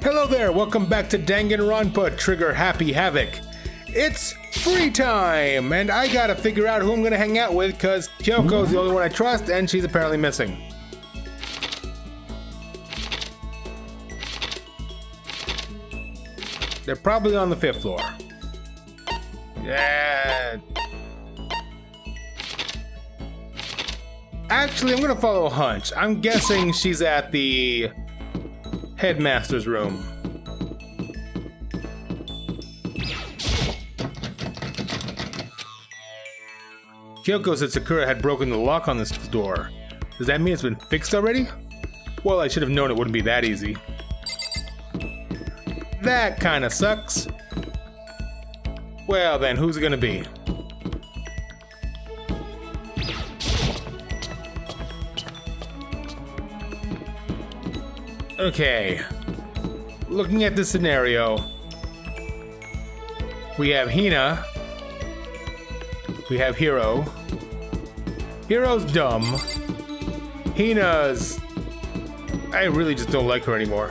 Hello there, welcome back to Danganronpa Trigger Happy Havoc. It's free time, and I gotta figure out who I'm gonna hang out with because Kyoko's the only one I trust, and she's apparently missing. They're probably on the 5th floor. Yeah. Actually, I'm gonna follow a hunch. I'm guessing she's at the headmaster's room. Kyoko said Sakura had broken the lock on this door. Does that mean it's been fixed already? Well, I should have known it wouldn't be that easy. That kinda sucks. Well then, who's it gonna be? Okay. Looking at this scenario, we have Hina. We have Hiro. Hiro's dumb. Hina's... I really just don't like her anymore.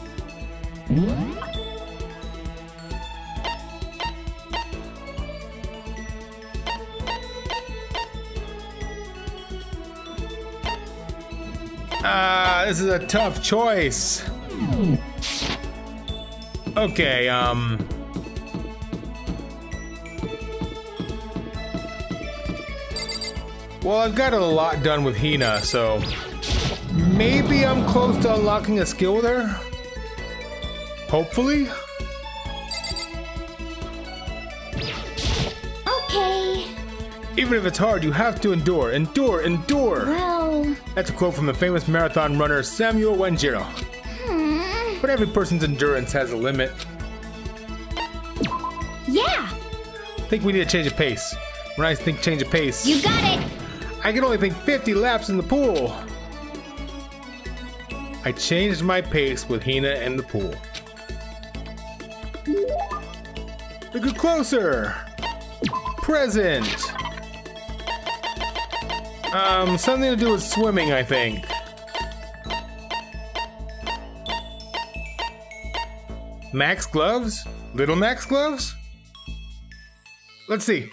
This is a tough choice. Okay, well, I've got a lot done with Hina, so maybe I'm close to unlocking a skill with her? Hopefully? Okay. Even if it's hard, you have to endure. Endure, endure! Well... That's a quote from the famous marathon runner Samuel Wenjiro. But every person's endurance has a limit. Yeah! I think we need to change of pace. When I think change of pace... You got it! I can only think 50 laps in the pool. I changed my pace with Hina in the pool. Look closer! Present! Something to do with swimming, I think. Max gloves? Little Max gloves? Let's see.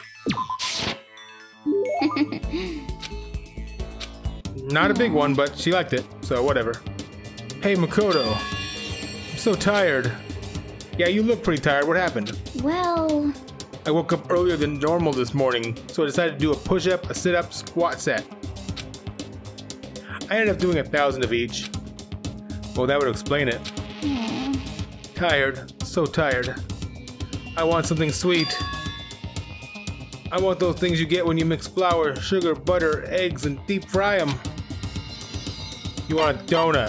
Not a big one, but she liked it, so whatever. Hey, Makoto. I'm so tired. Yeah, you look pretty tired. What happened? Well... I woke up earlier than normal this morning, so I decided to do a push-up, a sit-up, squat set. I ended up doing 1,000 of each. Well, that would explain it. Tired. So tired. I want something sweet. I want those things you get when you mix flour, sugar, butter, eggs, and deep fry them. You want a donut.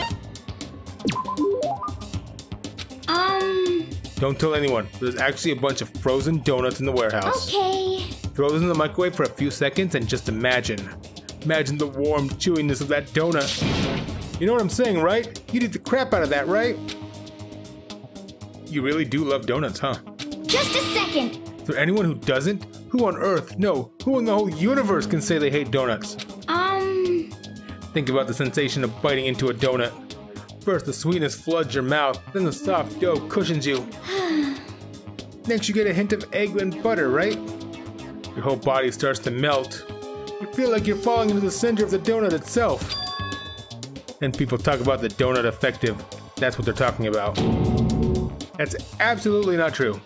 Don't tell anyone. There's actually a bunch of frozen donuts in the warehouse. Okay. Throw those in the microwave for a few seconds and just imagine. Imagine the warm chewiness of that donut. You know what I'm saying, right? You'd eat the crap out of that, right? You really do love donuts, huh? Just a second. Is there anyone who doesn't? Who on earth? No, who in the whole universe can say they hate donuts? Think about the sensation of biting into a donut. First, the sweetness floods your mouth, then the soft dough cushions you. Next, you get a hint of egg and butter, right? Your whole body starts to melt. You feel like you're falling into the center of the donut itself. Then people talk about the donut effective. That's what they're talking about. That's absolutely not true.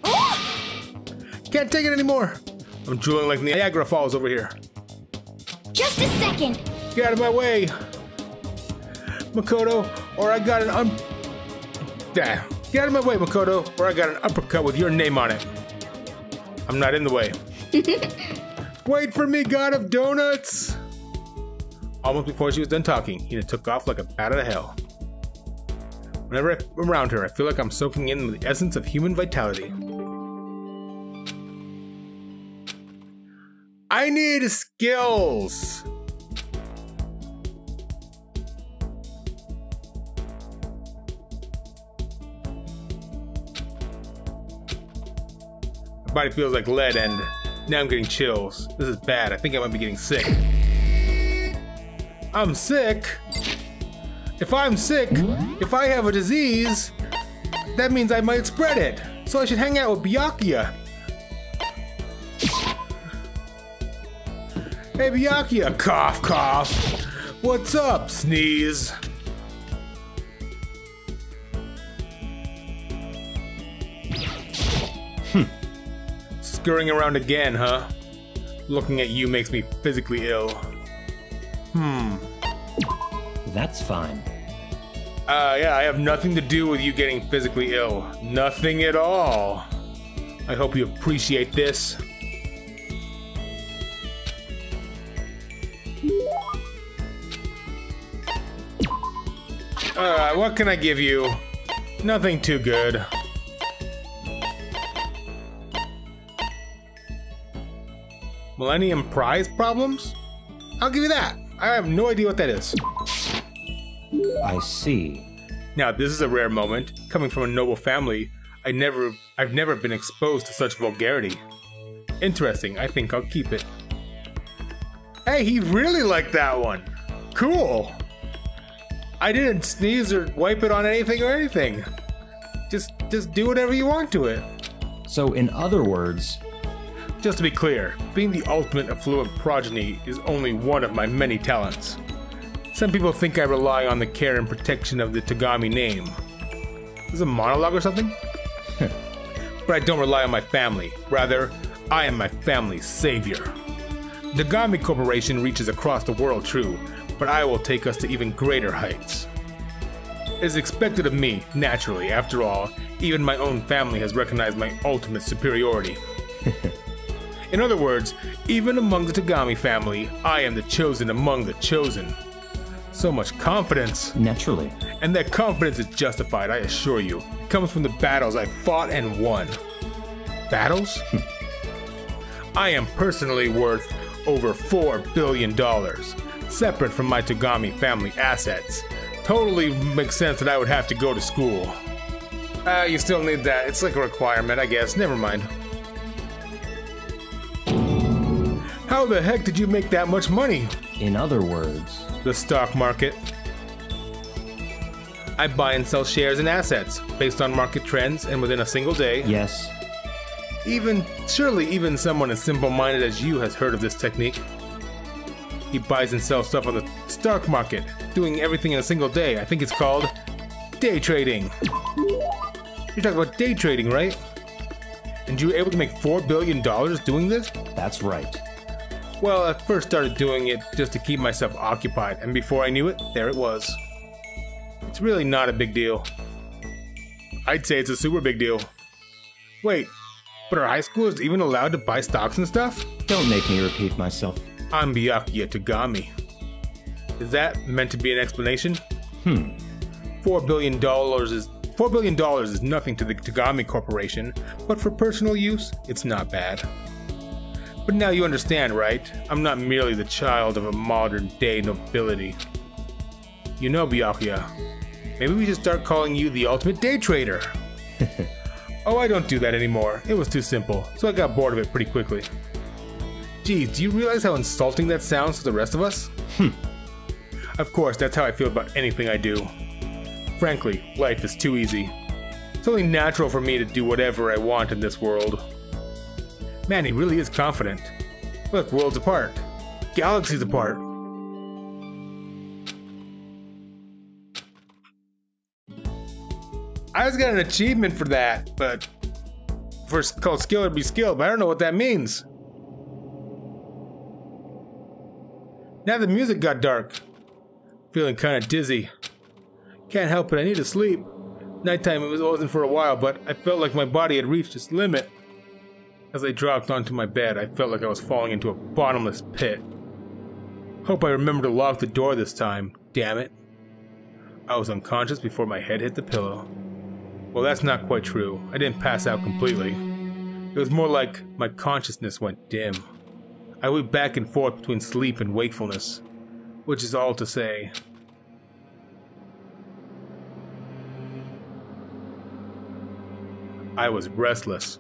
Can't take it anymore. I'm drooling like Niagara Falls over here. Just a second. Get out of my way. Makoto, or I got an Get out of my way, Makoto, or I got an uppercut with your name on it. I'm not in the way. Wait for me, God of Donuts! Almost before she was done talking, Hina took off like a bat out of hell. Whenever I'm around her, I feel like I'm soaking in the essence of human vitality. I need skills! My body feels like lead and now I'm getting chills. This is bad. I think I might be getting sick. I'm sick? If I'm sick, if I have a disease, That means I might spread it, so I should hang out with Byakuya. Hey Byakuya, cough cough. What's up, sneeze? Scurrying around again, huh? Looking at you makes me physically ill. That's fine. Yeah, I have nothing to do with you getting physically ill. Nothing at all. I hope you appreciate this. What can I give you? Nothing too good. Millennium Prize problems? I'll give you that. I have no idea what that is. I see. Now, this is a rare moment. Coming from a noble family, I've never been exposed to such vulgarity. Interesting, I think I'll keep it. Hey, he really liked that one. Cool. I didn't sneeze or wipe it on anything or anything. Just do whatever you want to it. So in other words... Just to be clear, being the ultimate affluent progeny is only one of my many talents. Some people think I rely on the care and protection of the Tagami name. Is this a monologue or something? But I don't rely on my family. Rather, I am my family's savior. The Tagami Corporation reaches across the world, true, but I will take us to even greater heights. It is expected of me, naturally. After all, even my own family has recognized my ultimate superiority. In other words, even among the Tagami family, I am the chosen among the chosen. So much confidence. Naturally. And that confidence is justified, I assure you. It comes from the battles I fought and won. Battles? I am personally worth over $4 billion, separate from my Tagami family assets. Totally makes sense that I would have to go to school. You still need that. It's like a requirement, I guess. Never mind. How the heck did you make that much money? In other words... The stock market. I buy and sell shares and assets based on market trends, and within a single day... Yes. Surely even someone as simple-minded as you has heard of this technique. He buys and sells stuff on the stock market, doing everything in a single day. I think it's called day trading. You're talking about day trading, right? And you were able to make $4 billion doing this? That's right. Well, I first started doing it just to keep myself occupied, and before I knew it, there it was. It's really not a big deal. I'd say it's a super big deal. Wait, but are high schoolers even allowed to buy stocks and stuff? Don't make me repeat myself. I'm Byakuya Tagami. Is that meant to be an explanation? $4 billion is nothing to the Tagami Corporation, but for personal use, it's not bad. But now you understand, right? I'm not merely the child of a modern-day nobility. You know, Byakuya, maybe we should start calling you the ultimate day trader. Oh, I don't do that anymore. It was too simple, so I got bored of it pretty quickly. Geez, do you realize how insulting that sounds to the rest of us? Of course, that's how I feel about anything I do. Frankly, life is too easy. It's only natural for me to do whatever I want in this world. Man, he really is confident. Look, worlds apart. Galaxies apart. I just got an achievement for that, but... For called skill or be skilled, but I don't know what that means. Now the music got dark. Feeling kinda dizzy. Can't help it, I need to sleep. Nighttime it wasn't for a while, but I felt like my body had reached its limit. As I dropped onto my bed, I felt like I was falling into a bottomless pit. Hope I remember to lock the door this time, damn it. I was unconscious before my head hit the pillow. Well, that's not quite true. I didn't pass out completely. It was more like my consciousness went dim. I went back and forth between sleep and wakefulness, which is all to say... I was restless.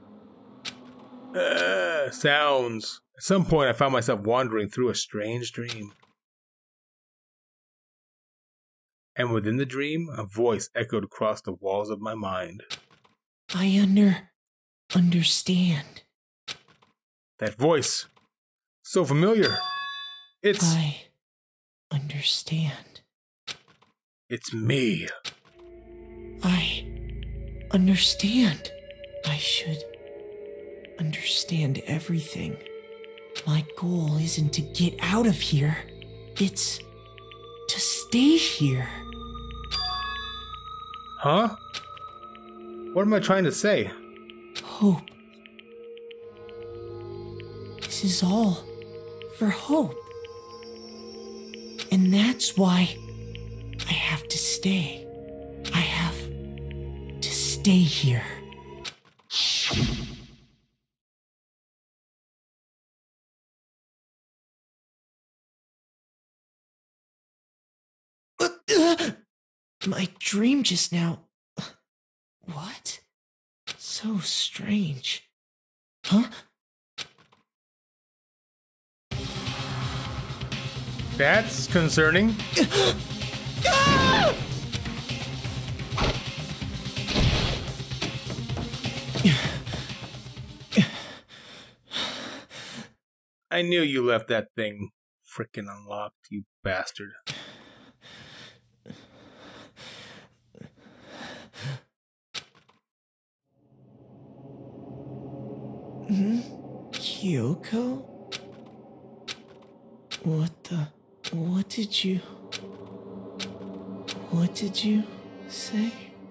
Sounds. At some point I found myself wandering through a strange dream. And within the dream, a voice echoed across the walls of my mind. I understand. That voice. So familiar. It's... I understand. It's me. I understand. I should understand everything. My goal isn't to get out of here. It's to stay here. Huh? What am I trying to say? Hope. This is all for hope. And that's why I have to stay. I have to stay here. My dream just now. What? So strange. Huh? That's concerning. I knew you left that thing frickin' unlocked, you bastard. Kyoko? What did you say?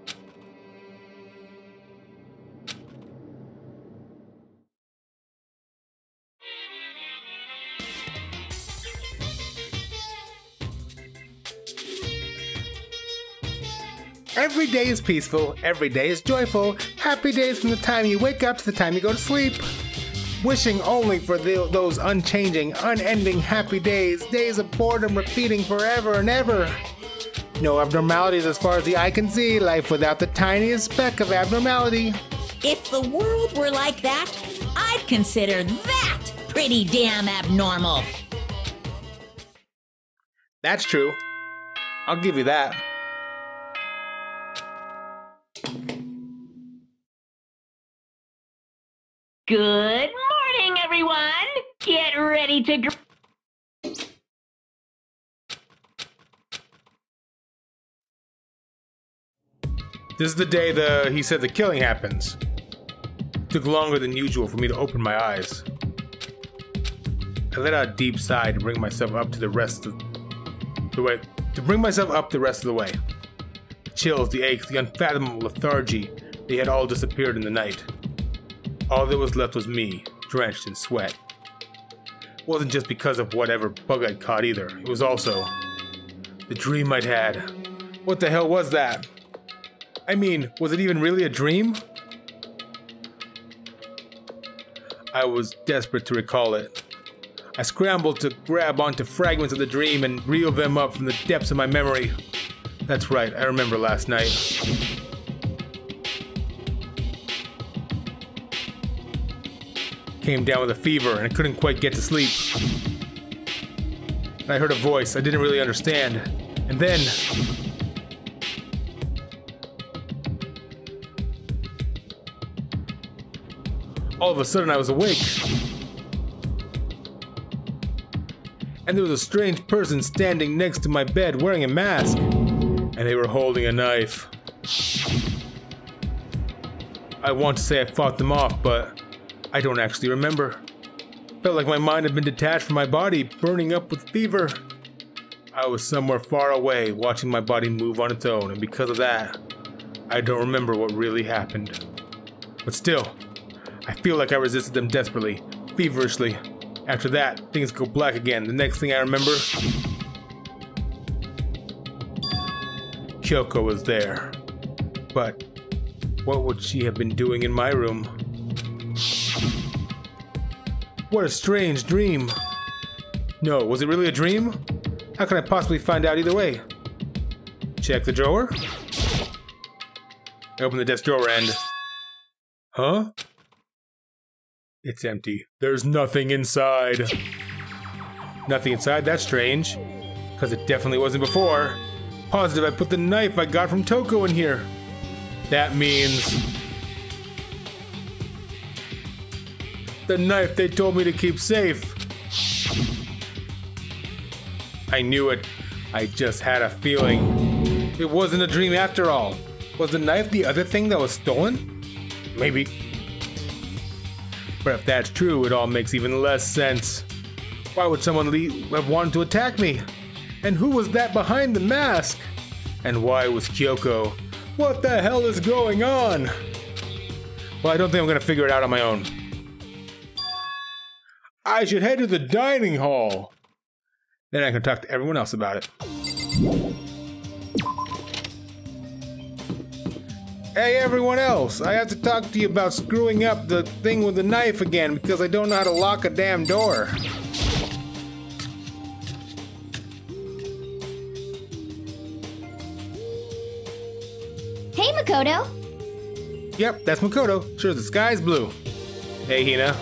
Every day is peaceful, every day is joyful. Happy days from the time you wake up to the time you go to sleep. Wishing only for those unchanging, unending happy days. Days of boredom repeating forever and ever. No abnormalities as far as the eye can see. Life without the tiniest speck of abnormality. If the world were like that, I'd consider that pretty damn abnormal. That's true. I'll give you that. Good morning, everyone. Get ready to... This is the day he said the killing happens. It took longer than usual for me to open my eyes. I let out a deep sigh to bring myself up the rest of the way. The chills, the aches, the unfathomable lethargy, they had all disappeared in the night. All that was left was me, drenched in sweat. It wasn't just because of whatever bug I'd caught either. It was also the dream I'd had. What the hell was that? I mean, was it even really a dream? I was desperate to recall it. I scrambled to grab onto fragments of the dream and reel them up from the depths of my memory. That's right, I remember last night. Came down with a fever and I couldn't quite get to sleep. And I heard a voice I didn't really understand. And then... all of a sudden I was awake. And there was a strange person standing next to my bed wearing a mask. And they were holding a knife. I want to say I fought them off, but I don't actually remember. Felt like my mind had been detached from my body, burning up with fever. I was somewhere far away, watching my body move on its own, and because of that, I don't remember what really happened. But still, I feel like I resisted them desperately, feverishly. After that, things go black again. The next thing I remember, Kyoko was there. But what would she have been doing in my room? What a strange dream. No, was it really a dream? How can I possibly find out either way? Check the drawer. I open the desk drawer and... huh? It's empty. There's nothing inside. Nothing inside? That's strange. Because it definitely wasn't before. positive I put the knife I got from Toko in here. That means the knife they told me to keep safe. I knew it. I just had a feeling. It wasn't a dream after all. Was the knife the other thing that was stolen? Maybe. But if that's true, it all makes even less sense. Why would someone have wanted to attack me? And who was that behind the mask? And why was Kyoko? What the hell is going on? Well, I don't think I'm gonna figure it out on my own. I should head to the dining hall. Then I can talk to everyone else about it. Hey everyone else, I have to talk to you about screwing up the thing with the knife again because I don't know how to lock a damn door. Hey, Makoto. Yep, that's Makoto. Sure, the sky's blue. Hey, Hina.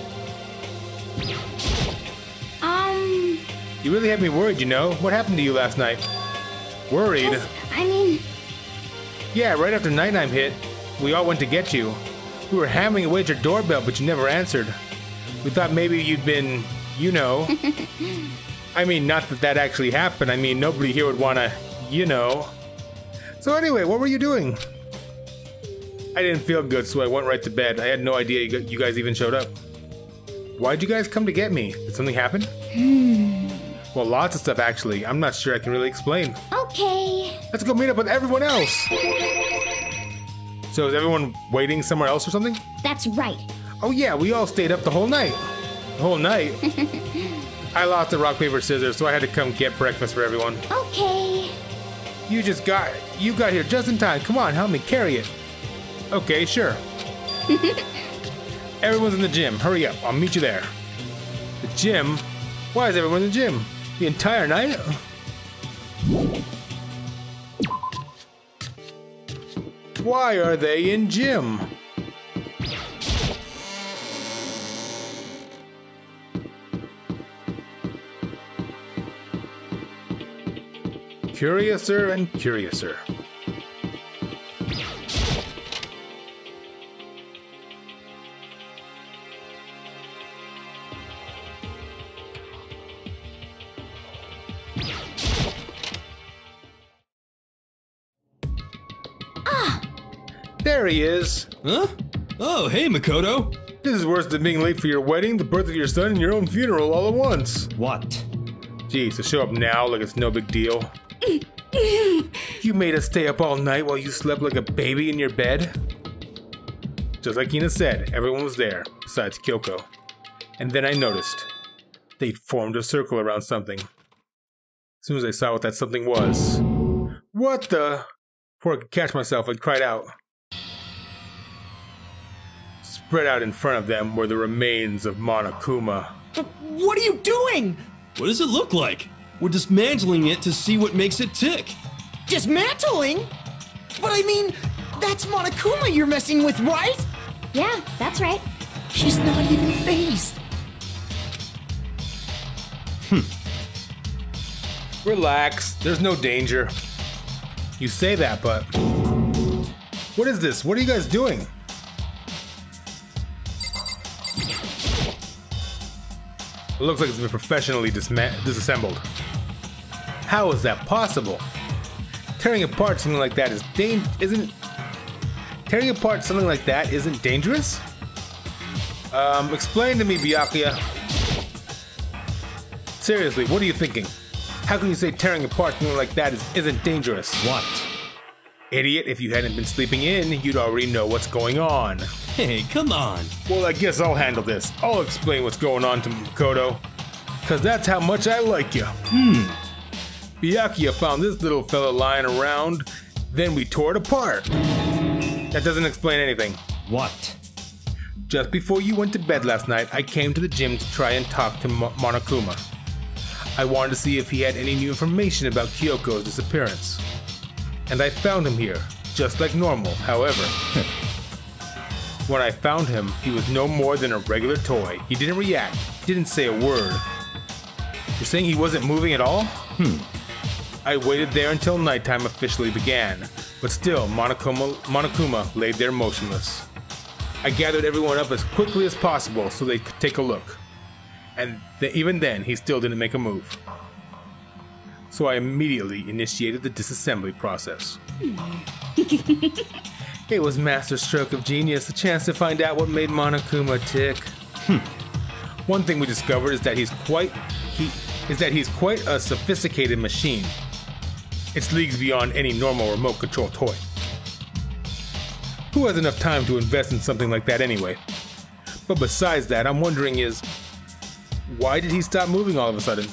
You really had me worried, you know? What happened to you last night? Worried? I mean... Yeah, right after nighttime hit, we all went to get you. We were hammering away at your doorbell, but you never answered. We thought maybe you'd been, you know... I mean, not that that actually happened. I mean, nobody here would wanna, you know... So anyway, what were you doing? I didn't feel good, so I went right to bed. I had no idea you guys even showed up. Why'd you guys come to get me? Did something happen? Well, lots of stuff actually. I'm not sure I can really explain. Okay. Let's go meet up with everyone else. So is everyone waiting somewhere else or something? That's right. Oh yeah, we all stayed up the whole night. The whole night? I lost the rock, paper, scissors, so I had to come get breakfast for everyone. Okay. You got here just in time. Come on, help me carry it. Okay, sure. Everyone's in the gym. Hurry up, I'll meet you there. The gym? Why is everyone in the gym? The entire night? Why are they in gym? Curiouser and curiouser. There he is. Huh? Oh, hey, Makoto. This is worse than being late for your wedding, the birth of your son, and your own funeral all at once. What? Geez, to show up now like it's no big deal. You made us stay up all night while you slept like a baby in your bed? Just like Hina said, everyone was there, besides Kyoko. And then I noticed. They'd formed a circle around something. As soon as I saw what that something was. What the? Before I could catch myself, I cried out. Spread out in front of them were the remains of Monokuma. What are you doing? What does it look like? We're dismantling it to see what makes it tick. Dismantling? But I mean, that's Monokuma you're messing with, right? Yeah, that's right. She's not even phased. Relax, there's no danger. You say that, but... What is this? What are you guys doing? It looks like it's been professionally disassembled. How is that possible? Tearing apart something like that isn't dangerous? Explain to me, Byakuya. Seriously, what are you thinking? How can you say tearing apart something like that isn't dangerous? What? Idiot, if you hadn't been sleeping in, you'd already know what's going on. Hey, come on. Well, I guess I'll handle this. I'll explain what's going on to Makoto. Cause that's how much I like you. Byakuya found this little fella lying around, then we tore it apart. That doesn't explain anything. What? Just before you went to bed last night, I came to the gym to try and talk to Monokuma. I wanted to see if he had any new information about Kyoko's disappearance. And I found him here, just like normal, however. When I found him, he was no more than a regular toy. He didn't react, didn't say a word. You're saying he wasn't moving at all? I waited there until nighttime officially began, but still Monokuma laid there motionless. I gathered everyone up as quickly as possible so they could take a look, and even then he still didn't make a move. So I immediately initiated the disassembly process. It was master stroke of genius, a chance to find out what made Monokuma tick. One thing we discovered is that he's quite a sophisticated machine. It's leagues beyond any normal remote control toy. Who has enough time to invest in something like that anyway? But besides that, I'm wondering why did he stop moving all of a sudden?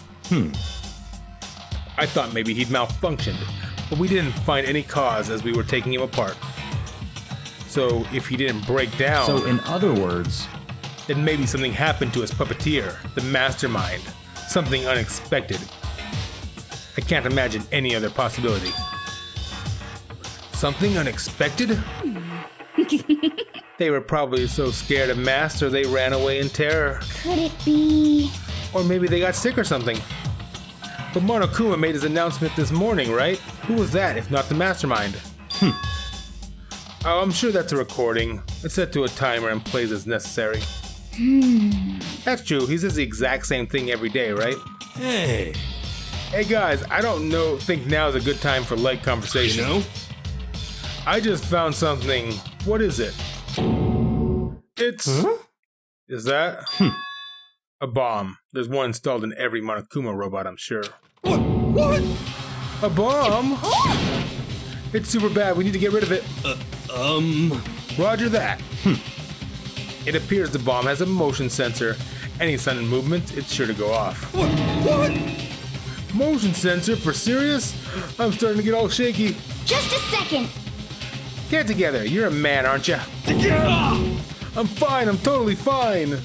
I thought maybe he'd malfunctioned, but we didn't find any cause as we were taking him apart. So if he didn't break down... So in other words... Then maybe something happened to his puppeteer, the mastermind. Something unexpected. I can't imagine any other possibility. Something unexpected? They were probably so scared of Master they ran away in terror. Could it be... Or maybe they got sick or something. But Monokuma made his announcement this morning, right? Who was that, if not the mastermind? Oh, I'm sure that's a recording. It's set to a timer and plays as necessary. That's true, he says the exact same thing every day, right? Hey. Hey guys, I don't think now is a good time for light conversation. You know? I just found something. What is it? It's... Huh? Is that? A bomb. There's one installed in every Monokuma robot, I'm sure. What? A bomb? It's super bad, we need to get rid of it. Roger that. It appears the bomb has a motion sensor. Any sudden movement, it's sure to go off. What? Motion sensor? For serious? I'm starting to get all shaky. Just a second. Get it together. You're a man, aren't you? I'm fine. I'm totally fine.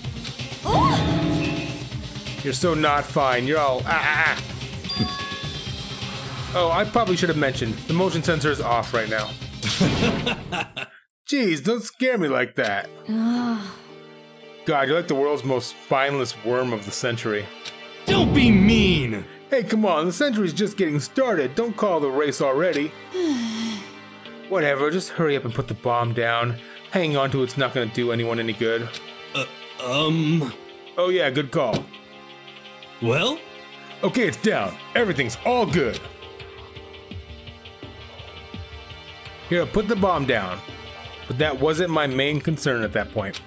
You're so not fine. You're all Oh, I probably should have mentioned. The motion sensor is off right now. Jeez, don't scare me like that. God, you're like the world's most spineless worm of the century. Don't be mean! Hey, come on, the century's just getting started. Don't call the race already. Whatever, just hurry up and put the bomb down. Hanging on to it's not gonna do anyone any good. Oh yeah, good call. Well? Okay, it's down. Everything's all good. Here, put the bomb down. But that wasn't my main concern at that point.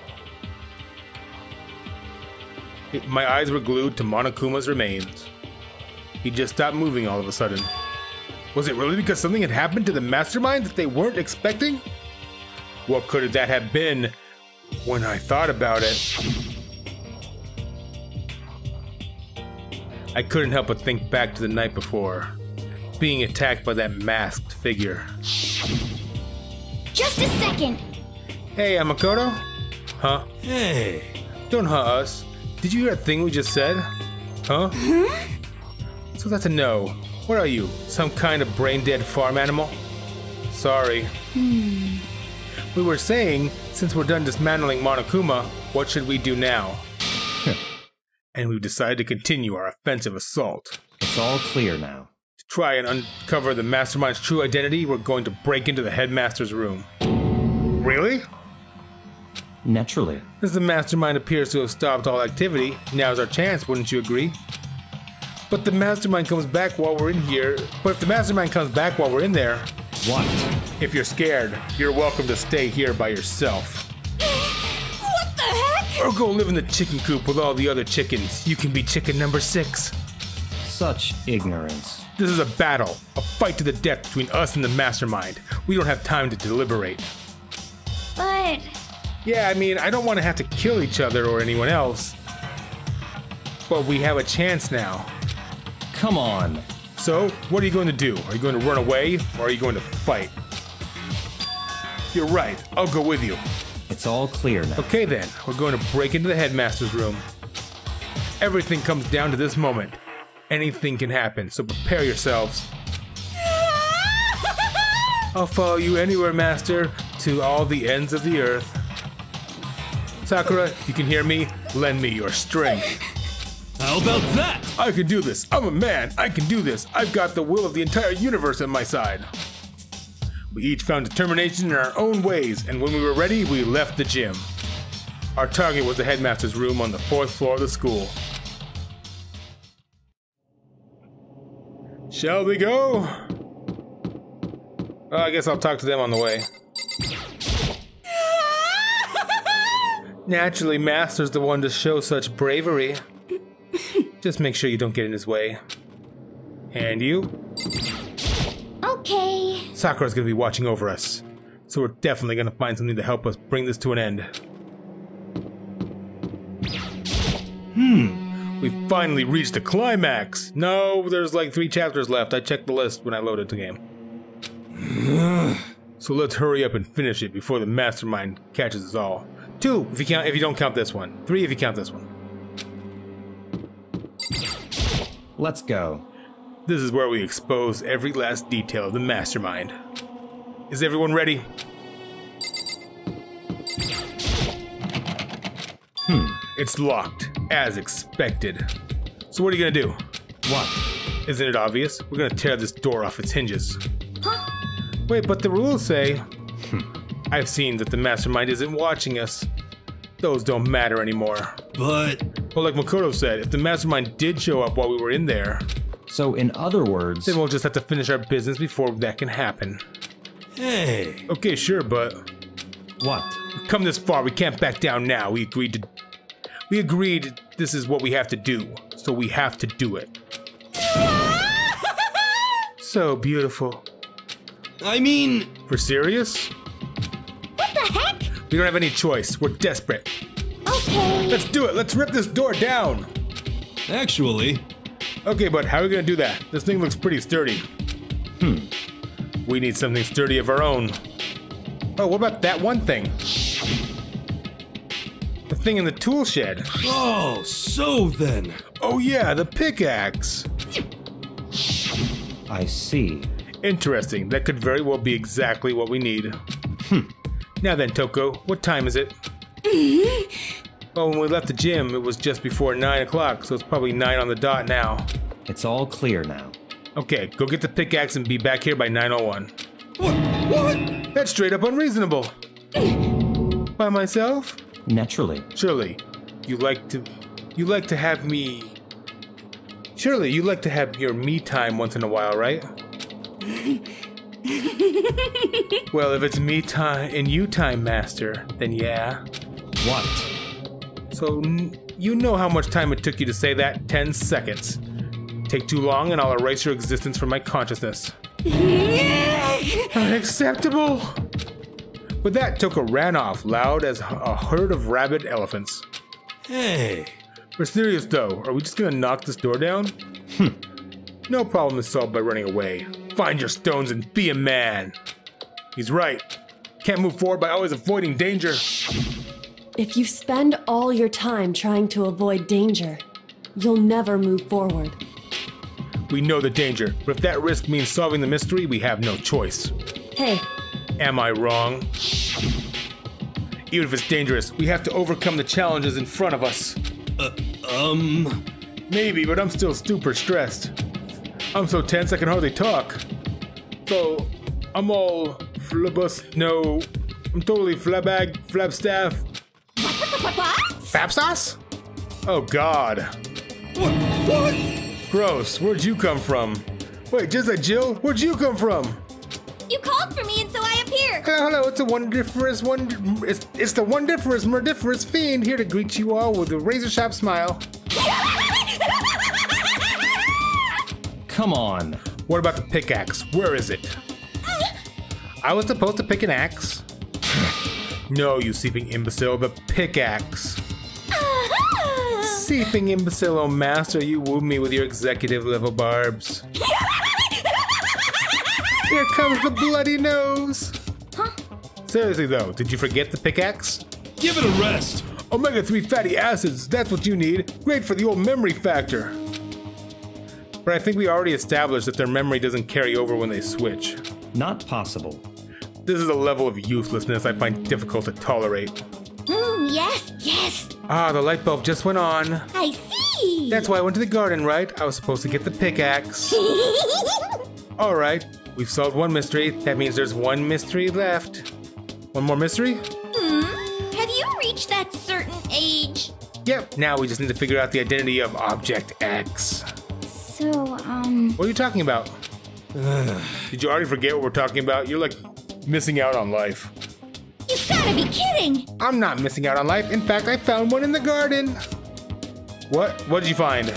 My eyes were glued to Monokuma's remains. He just stopped moving all of a sudden. Was it really because something had happened to the mastermind that they weren't expecting? What could that have been when I thought about it? I couldn't help but think back to the night before, being attacked by that masked figure. Just a second. Hey, Makoto? Huh? Hey. Don't us. Did you hear that thing we just said? Huh? So that's a no. What are you? Some kind of brain-dead farm animal? Sorry. We were saying, since we're done dismantling Monokuma, what should we do now? And we've decided to continue our offensive assault. It's all clear now. To try and uncover the mastermind's true identity, we're going to break into the headmaster's room. Really? Naturally. Since the mastermind appears to have stopped all activity, now's our chance, wouldn't you agree? But the mastermind comes back while we're in here. But if the mastermind comes back while we're in there... What? If you're scared, you're welcome to stay here by yourself. What the heck? Or go live in the chicken coop with all the other chickens. You can be chicken number 6. Such ignorance. This is a battle. A fight to the death between us and the mastermind. We don't have time to deliberate. But... Yeah, I mean, I don't want to have to kill each other or anyone else. But we have a chance now. Come on. So, what are you going to do? Are you going to run away, or are you going to fight? You're right. I'll go with you. It's all clear now. Okay then, we're going to break into the headmaster's room. Everything comes down to this moment. Anything can happen, so prepare yourselves. I'll follow you anywhere, master, to all the ends of the earth. Sakura, you can hear me? Lend me your strength. How about that? I can do this. I'm a man. I can do this. I've got the will of the entire universe on my side. We each found determination in our own ways, and when we were ready, we left the gym. Our target was the headmaster's room on the 4th floor of the school. Shall we go? Well, I guess I'll talk to them on the way. Naturally, Master's the one to show such bravery. Just make sure you don't get in his way. And you? Okay. Sakura's gonna be watching over us, so we're definitely gonna find something to help us bring this to an end. We finally reached the climax! No, there's like 3 chapters left. I checked the list when I loaded the game. So let's hurry up and finish it before the mastermind catches us all. 2 if you don't count this one. 3 if you count this one. Let's go. This is where we expose every last detail of the mastermind. Is everyone ready? It's locked, as expected. So what are you gonna do? What? Isn't it obvious? We're gonna tear this door off its hinges. Wait, but the rules say... I've seen that the mastermind isn't watching us. Those don't matter anymore. But... Well, like Makoto said, if the mastermind did show up while we were in there... So in other words... Then we'll just have to finish our business before that can happen. Hey... Okay, sure, but... What? We've come this far, we can't back down now. We agreed this is what we have to do, so we have to do it. So beautiful. I mean... For serious? What the heck? We don't have any choice. We're desperate. Okay. Let's do it. Let's rip this door down. Actually... Okay, but how are we gonna do that? This thing looks pretty sturdy. We need something sturdy of our own. Oh, what about that one thing? The thing in the tool shed. Oh, so then... Oh yeah, the pickaxe. I see. Interesting. That could very well be exactly what we need. Now then, Toko, what time is it? Well, when we left the gym, it was just before 9 o'clock, so it's probably 9 on the dot now. It's all clear now. Okay, go get the pickaxe and be back here by 9:01. What? That's straight up unreasonable. By myself? Naturally. Surely, you like to have me... Surely, you like to have your me time once in a while, right? Well, if it's me time and you time, Master, then yeah. What? So, you know how much time it took you to say that? 10 seconds. Take too long and I'll erase your existence from my consciousness. Unacceptable! With that, Toko ran off, loud as a herd of rabid elephants. Hey... We're serious though, are we just gonna knock this door down? No problem is solved by running away. Find your stones and be a man! He's right. Can't move forward by always avoiding danger. If you spend all your time trying to avoid danger, you'll never move forward. We know the danger, but if that risk means solving the mystery, we have no choice. Hey, Am I wrong? Even if it's dangerous, we have to overcome the challenges in front of us. Maybe, but I'm still super stressed. I'm so tense I can hardly talk. So, I'm all no, I'm totally flabstaff. Fapsauce? Oh god. What? Gross, where'd you come from? Wait, just like Jill, where'd you come from? You called for me and so I appeared. Hello, it's the wonderful, murdiferous fiend here to greet you all with a razor-sharp smile. Come on. What about the pickaxe? Where is it? I was supposed to pick an axe. No, you seeping imbecile, the pickaxe. Seeping imbecile, oh master, you wooed me with your executive level barbs. Here comes the bloody nose. Seriously though, did you forget the pickaxe? Give it a rest. Omega-3 fatty acids, that's what you need. Great for the old memory factor. But I think we already established that their memory doesn't carry over when they switch. Not possible. This is a level of uselessness I find difficult to tolerate. Yes. Ah, the light bulb just went on. I see. That's why I went to the garden, right? I was supposed to get the pickaxe. Alright, we've solved one mystery. That means there's one mystery left. One more mystery? Have you reached that certain age? Yep, now we just need to figure out the identity of Object X. So, What are you talking about? Did you already forget what we're talking about? You're like missing out on life. You gotta be kidding! I'm not missing out on life. In fact, I found one in the garden. What? What did you find?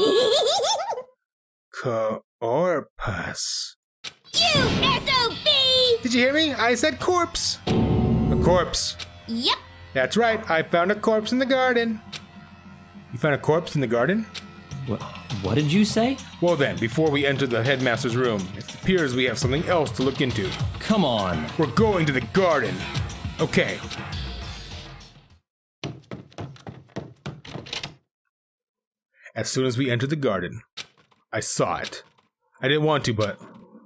Corpus. You SOB! Did you hear me? I said corpse. A corpse. Yep. That's right. I found a corpse in the garden. You found a corpse in the garden? What did you say? Well then, before we enter the headmaster's room, it appears we have something else to look into. Come on. We're going to the garden. Okay. As soon as we entered the garden, I saw it. I didn't want to, but...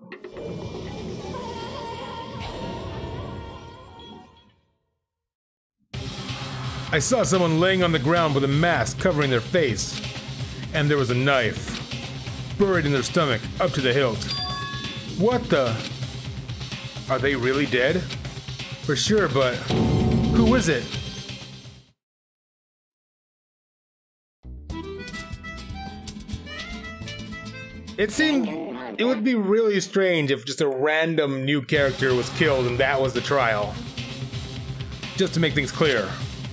I saw someone laying on the ground with a mask covering their face. And there was a knife buried in their stomach up to the hilt. What the? Are they really dead? For sure, but who is it? It seemed it would be really strange if just a random new character was killed and that was the trial. Just to make things clear.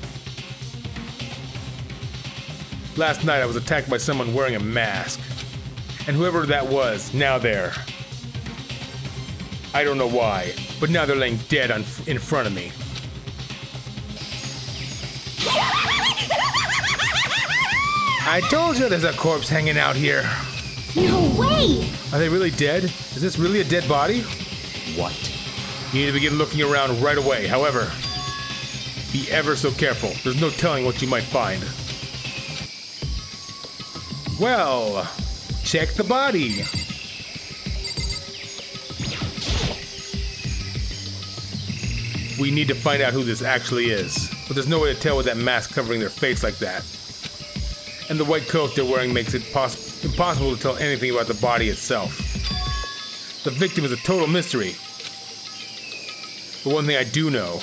Last night I was attacked by someone wearing a mask. And whoever that was, now they're... I don't know why, but now they're laying dead in front of me. I told you there's a corpse hanging out here. No way! Are they really dead? Is this really a dead body? What? You need to begin looking around right away. However, be ever so careful. There's no telling what you might find. Well, check the body. We need to find out who this actually is, but there's no way to tell with that mask covering their face like that. And the white coat they're wearing makes it impossible to tell anything about the body itself. The victim is a total mystery. But one thing I do know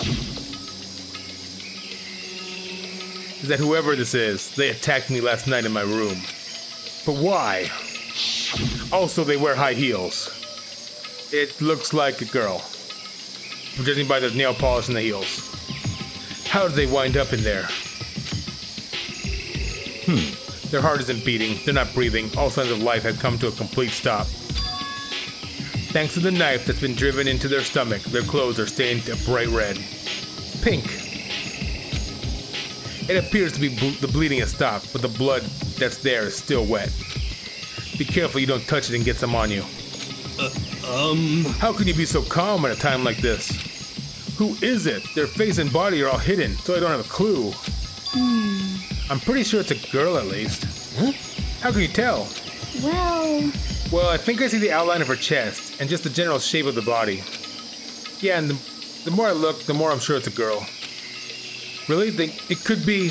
is that whoever this is, they attacked me last night in my room. But why? Also, they wear high heels. It looks like a girl, judging by the nail polish and the heels. How did they wind up in there? Their heart isn't beating, they're not breathing, all signs of life have come to a complete stop. Thanks to the knife that's been driven into their stomach, their clothes are stained a bright red. Pink. It appears to be the bleeding has stopped, but the blood that's there is still wet. Be careful you don't touch it and get some on you. How can you be so calm at a time like this? Who is it? Their face and body are all hidden, so I don't have a clue. I'm pretty sure it's a girl at least. Huh? How can you tell? Well, I think I see the outline of her chest, and just the general shape of the body. Yeah, and the more I look, the more I'm sure it's a girl. Really? It could be...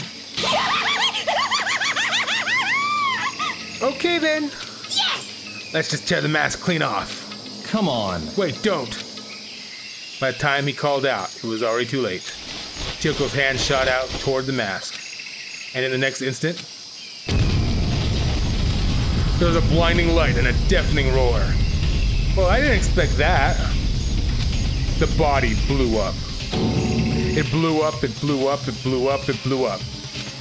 Okay then. Yes! Let's just tear the mask clean off. Come on. Wait, don't. By the time he called out, it was already too late. Toko's hand shot out toward the mask. And in the next instant, there was a blinding light and a deafening roar. Well, I didn't expect that. The body blew up. It blew up, it blew up, it blew up, it blew up.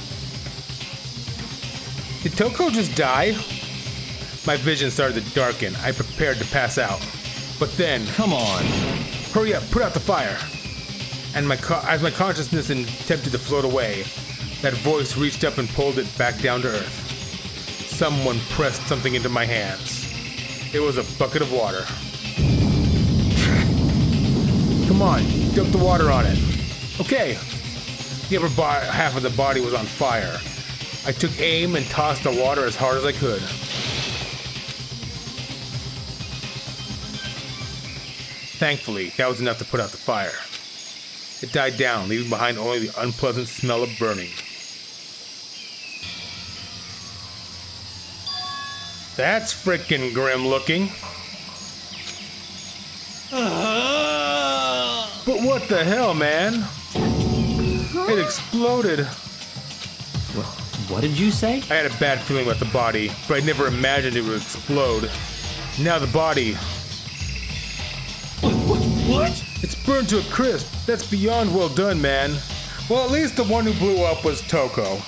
Did Toko just die? My vision started to darken. I prepared to pass out. But then... Come on. Hurry up, put out the fire. And as my consciousness attempted to float away, that voice reached up and pulled it back down to earth. Someone pressed something into my hands. It was a bucket of water. Come on, dump the water on it. Okay. The upper half of the body was on fire. I took aim and tossed the water as hard as I could. Thankfully, that was enough to put out the fire. It died down, leaving behind only the unpleasant smell of burning. That's frickin' grim looking. But what the hell, man? It exploded. What did you say? I had a bad feeling about the body, but I never imagined it would explode. Now the body. What? It's burned to a crisp. That's beyond well done, man. Well, at least the one who blew up was Toko.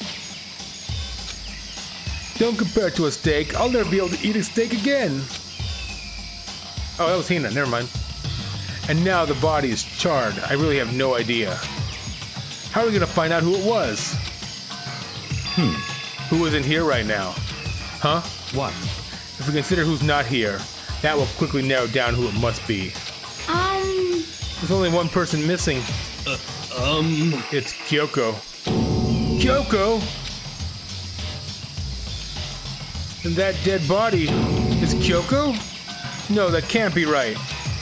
Don't compare it to a steak. I'll never be able to eat a steak again. Oh, that was Hina. Never mind. And now the body is charred. I really have no idea. How are we gonna find out who it was? Who isn't here right now? Huh? What? If we consider who's not here, that will quickly narrow down who it must be. There's only one person missing. It's Kyoko. Kyoko? And that dead body is Kyoko? No, that can't be right.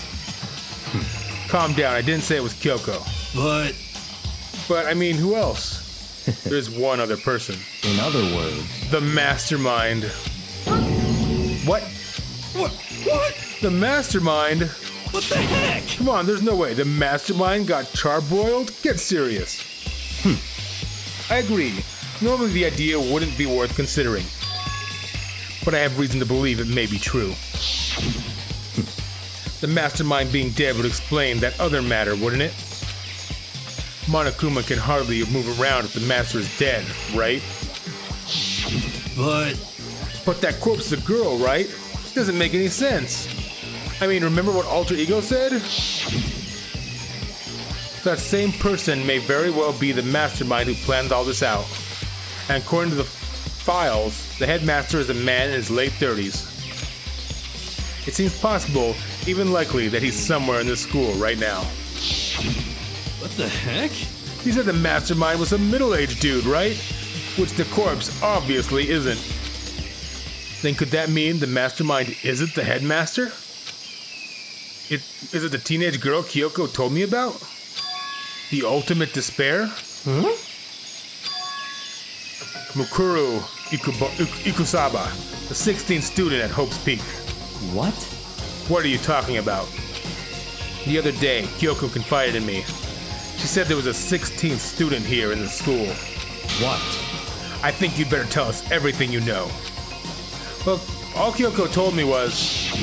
Calm down, I didn't say it was Kyoko. But I mean, who else? There's one other person. In other words, The mastermind. What? What? The mastermind? What the heck? Come on, there's no way. The mastermind got charbroiled? Get serious. I agree. Normally the idea wouldn't be worth considering. But I have reason to believe it may be true. The mastermind being dead would explain that other matter, wouldn't it? Monokuma can hardly move around if the master is dead, right? But that corpse is a girl, right? Doesn't make any sense. I mean, remember what Alter Ego said? That same person may very well be the mastermind who planned all this out. And according to the files, the headmaster is a man in his late 30s. It seems possible, even likely, that he's somewhere in this school right now. What the heck? He said the mastermind was a middle-aged dude, right? Which the corpse obviously isn't. Then could that mean the mastermind isn't the headmaster? Is it the teenage girl Kyoko told me about? The ultimate despair? Mukuru Ikusaba, the 16th student at Hope's Peak. what? What are you talking about? The other day, Kyoko confided in me. She said there was a 16th student here in the school. What? I think you'd better tell us everything you know. Well, all Kyoko told me was...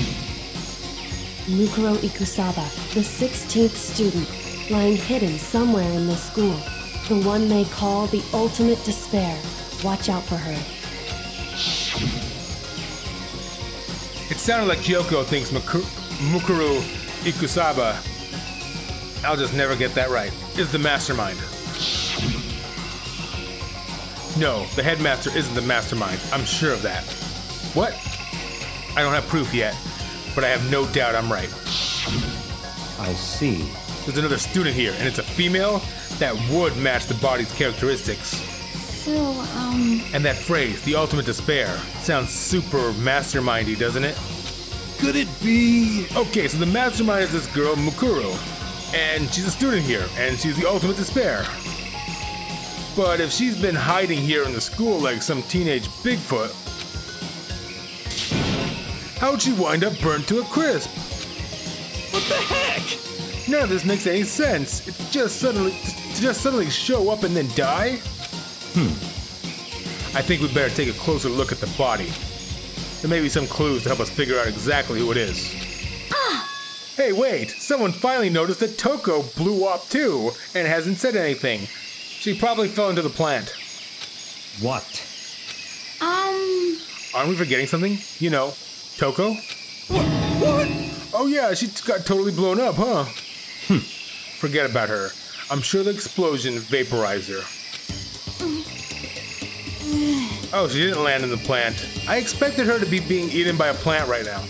Mukuro Ikusaba, the 16th student, lying hidden somewhere in this school. The one they call the ultimate despair. Watch out for her. It sounded like Kyoko thinks Mukuru Ikusaba, I'll just never get that right, is the mastermind. No, the headmaster isn't the mastermind. I'm sure of that. What? I don't have proof yet, but I have no doubt I'm right. I see. There's another student here, and it's a female that would match the body's characteristics. So, And that phrase, the ultimate despair, sounds super mastermindy, doesn't it? Could it be? Okay, so the mastermind is this girl, Mukuru, and she's a student here, and she's the ultimate despair. But if she's been hiding here in the school like some teenage Bigfoot, how'd she wind up burnt to a crisp? What the heck? None of this makes any sense. It just suddenly show up and then die? I think we'd better take a closer look at the body. There may be some clues to help us figure out exactly who it is. Hey, wait! Someone finally noticed that Toko blew up too, and hasn't said anything. She probably fell into the plant. What? Aren't we forgetting something? You know, Toko? What? Oh yeah, she got totally blown up, huh? Forget about her. I'm sure the explosion vaporized her. Oh, she didn't land in the plant. I expected her to be being eaten by a plant right now.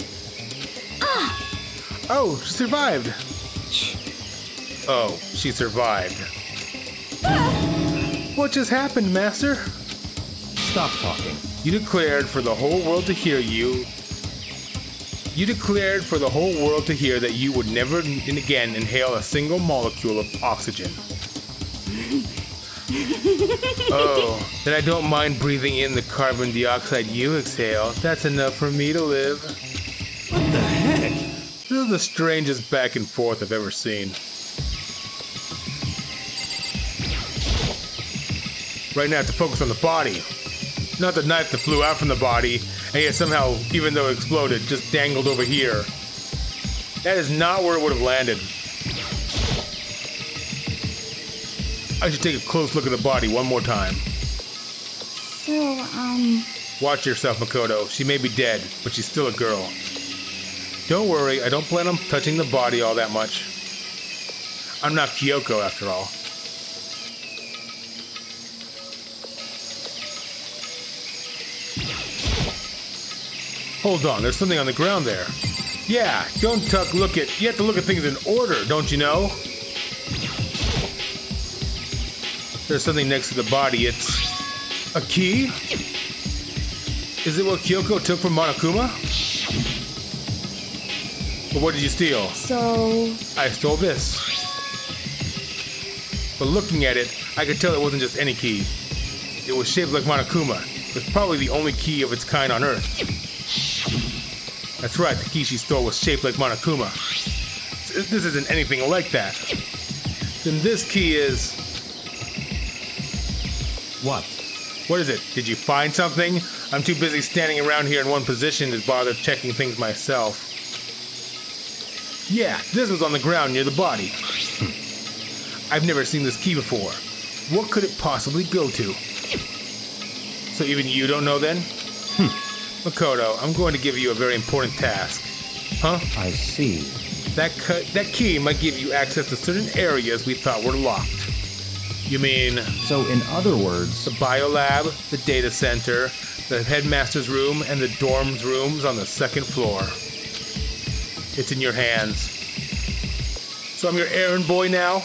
Oh, she survived. Oh, she survived. What just happened, Master? Stop talking. You declared for the whole world to hear you. You declared for the whole world to hear that you would never again inhale a single molecule of oxygen. Oh, then I don't mind breathing in the carbon dioxide you exhale. That's enough for me to live. What the heck? This is the strangest back and forth I've ever seen. Right now I have to focus on the body. Not the knife that flew out from the body, and yet somehow, even though it exploded, just dangled over here. That is not where it would have landed. I should take a close look at the body one more time. So, Watch yourself, Makoto. She may be dead, but she's still a girl. Don't worry, I don't plan on touching the body all that much. I'm not Kyoko, after all. Hold on, there's something on the ground there. Yeah, don't look at. You have to look at things in order, don't you know? There's something next to the body. It's a key? Is it what Kyoko took from Monokuma? But what did you steal? So... I stole this. But looking at it, I could tell it wasn't just any key. It was shaped like Monokuma. It was probably the only key of its kind on Earth. That's right, the key she stole was shaped like Monokuma. This isn't anything like that. Then this key is... What? What is it? Did you find something? I'm too busy standing around here in one position to bother checking things myself. Yeah, this was on the ground near the body. I've never seen this key before. What could it possibly go to? So even you don't know then? Makoto, I'm going to give you a very important task. Huh? I see. That key might give you access to certain areas we thought were locked. You mean... So in other words... the biolab, the data center, the headmaster's room, and the dorms rooms on the second floor. It's in your hands. So I'm your errand boy now?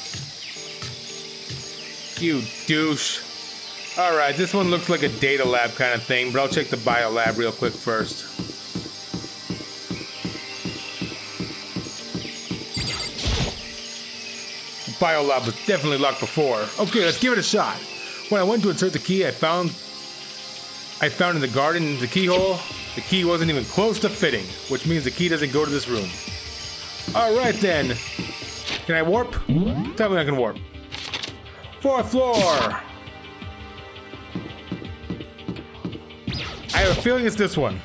You douche. Alright, this one looks like a data lab kind of thing, but I'll check the biolab real quick first. The biolab was definitely locked before. Okay, let's give it a shot. When I went to insert the key, I found in the garden the keyhole. The key wasn't even close to fitting, which means the key doesn't go to this room. Alright then. Can I warp? Tell me I can warp. 4th floor! I have a feeling it's this one.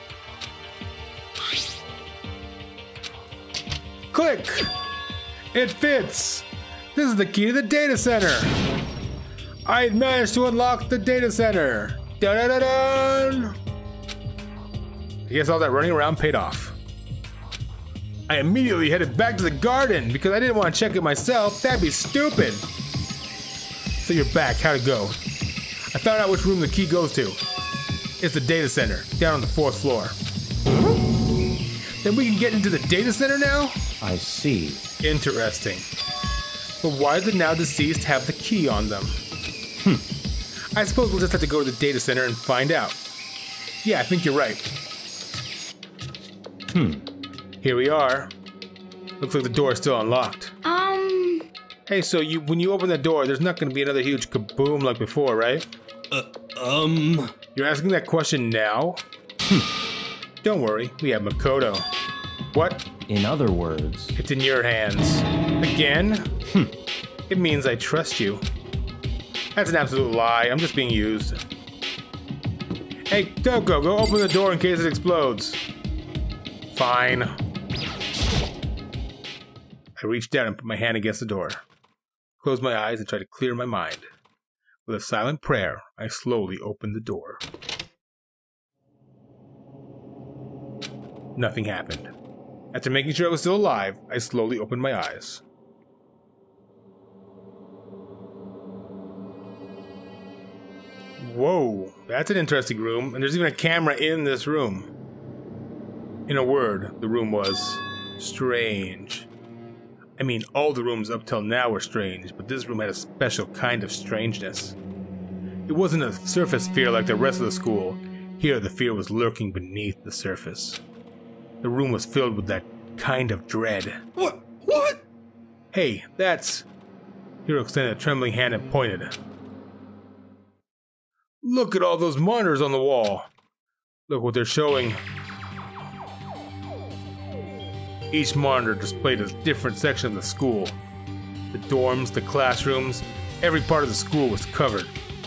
Click! It fits! This is the key to the data center! I managed to unlock the data center! Da-da-da-dun! I guess all that running around paid off. I immediately headed back to the garden because I didn't want to check it myself. That'd be stupid! So you're back. How'd it go? I found out which room the key goes to. It's the data center, down on the 4th floor. Then we can get into the data center now? I see. Interesting. But why did the now deceased have the key on them? I suppose we'll just have to go to the data center and find out. Yeah, I think you're right. Here we are. Looks like the door is still unlocked. Hey, so when you open the door, there's not going to be another huge kaboom like before, right? You're asking that question now? Don't worry, we have Makoto. What? In other words... It's in your hands. Again? It means I trust you. That's an absolute lie, I'm just being used. Hey, Toko, go open the door in case it explodes. Fine. I reached down and put my hand against the door. Closed my eyes and tried to clear my mind. With a silent prayer, I slowly opened the door. Nothing happened. After making sure I was still alive, I slowly opened my eyes. Whoa, that's an interesting room, and there's even a camera in this room. In a word, the room was strange. I mean, all the rooms up till now were strange, but this room had a special kind of strangeness. It wasn't a surface fear like the rest of the school. Here, the fear was lurking beneath the surface. The room was filled with that kind of dread. What? Hey, that's... Hiro extended a trembling hand and pointed. Look at all those monitors on the wall. Look what they're showing. Each monitor displayed a different section of the school. The dorms, the classrooms, every part of the school was covered.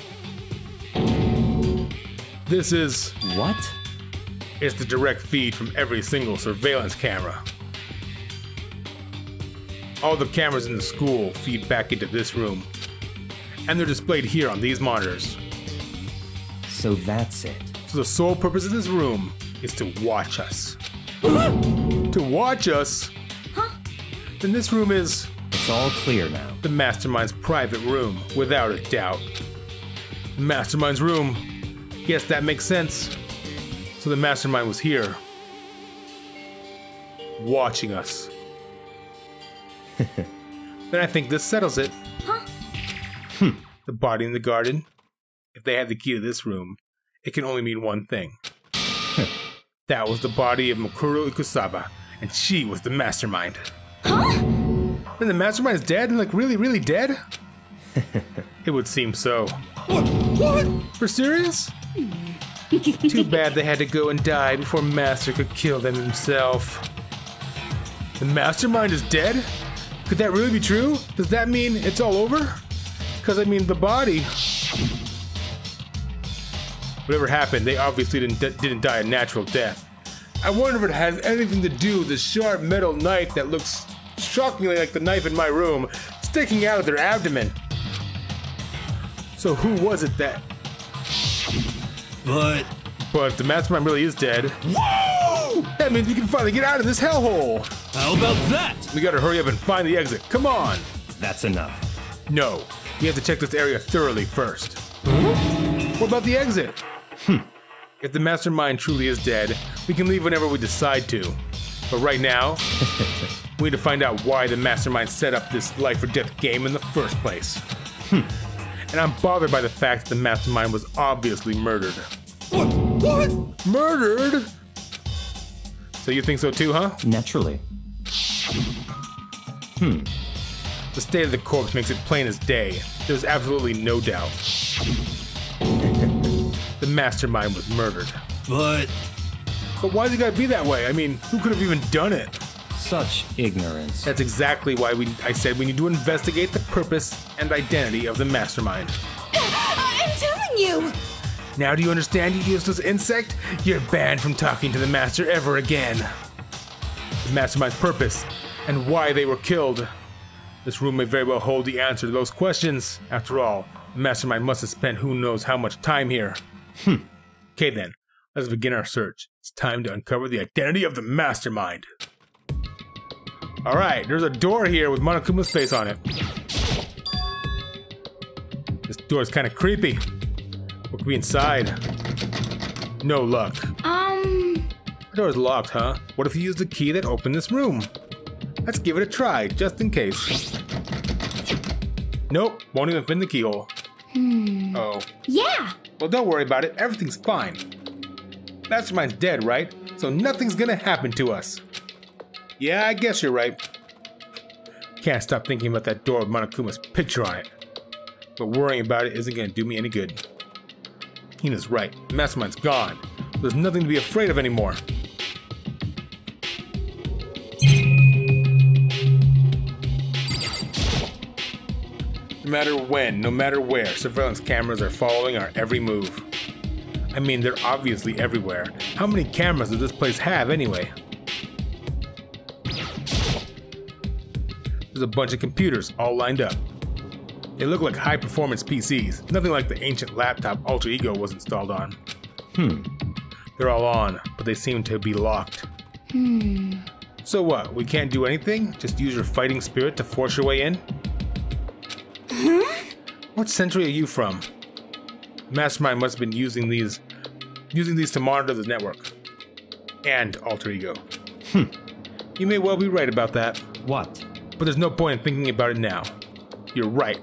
This is... What? It's the direct feed from every single surveillance camera. All the cameras in the school feed back into this room. And they're displayed here on these monitors. So that's it. So the sole purpose of this room is to watch us. To watch us? Huh? Then this room is... It's all clear now. the Mastermind's private room, without a doubt. The Mastermind's room. Yes, that makes sense. So the Mastermind was here. Watching us. Then I think this settles it. Huh? The body in the garden. If they had the key to this room, it can only mean one thing. That was the body of Mikuru Ikusaba, and she was the Mastermind. Huh? Then the Mastermind is dead? Like really, really dead? It would seem so. What? For serious? Too bad they had to go and die before Master could kill them himself. The Mastermind is dead? Could that really be true? Does that mean it's all over? Because I mean, the body... Whatever happened, they obviously didn't die a natural death. I wonder if it has anything to do with the sharp metal knife that looks shockingly like the knife in my room sticking out of their abdomen. So who was it that... But But the Mastermind really is dead. whoa! That means we can finally get out of this hellhole. How about that? We gotta hurry up and find the exit. Come on. That's enough. No, we have to check this area thoroughly first. What about the exit? If the Mastermind truly is dead, we can leave whenever we decide to. But right now, we need to find out why the Mastermind set up this life or death game in the first place. And I'm bothered by the fact that the Mastermind was obviously murdered. What? Murdered? So you think so too, huh? Naturally. The state of the corpse makes it plain as day. There's absolutely no doubt. The Mastermind was murdered. But But why's it gotta be that way? I mean, who could have even done it? Such ignorance. That's exactly why I said we need to investigate the purpose and identity of the Mastermind. I'm telling you! Now do you understand, you useless insect? You're banned from talking to the Master ever again. The Mastermind's purpose and why they were killed. This room may very well hold the answer to those questions. After all, the Mastermind must have spent who knows how much time here. Okay then, let's begin our search. It's time to uncover the identity of the Mastermind. Alright, there's a door here with Monokuma's face on it. This door is kind of creepy. What could be inside? No luck. The door is locked, huh? What if you use the key that opened this room? Let's give it a try, just in case. Nope, won't even fit in the keyhole. Oh. Yeah! Well, don't worry about it. Everything's fine. Mastermind's dead, right? So nothing's gonna happen to us. Yeah, I guess you're right. Can't stop thinking about that door with Monokuma's picture on it. But worrying about it isn't gonna do me any good. Hina's right. The Mastermind's gone. There's nothing to be afraid of anymore. No matter when, no matter where, surveillance cameras are following our every move. I mean, they're obviously everywhere. How many cameras does this place have anyway? There's a bunch of computers all lined up. They look like high-performance PCs, nothing like the ancient laptop Alter Ego was installed on. They're all on, but they seem to be locked. So what, we can't do anything? Just use your fighting spirit to force your way in? What century are you from? Mastermind must have been using these to monitor the network. And Alter Ego. You may well be right about that. What? But there's no point in thinking about it now. You're right.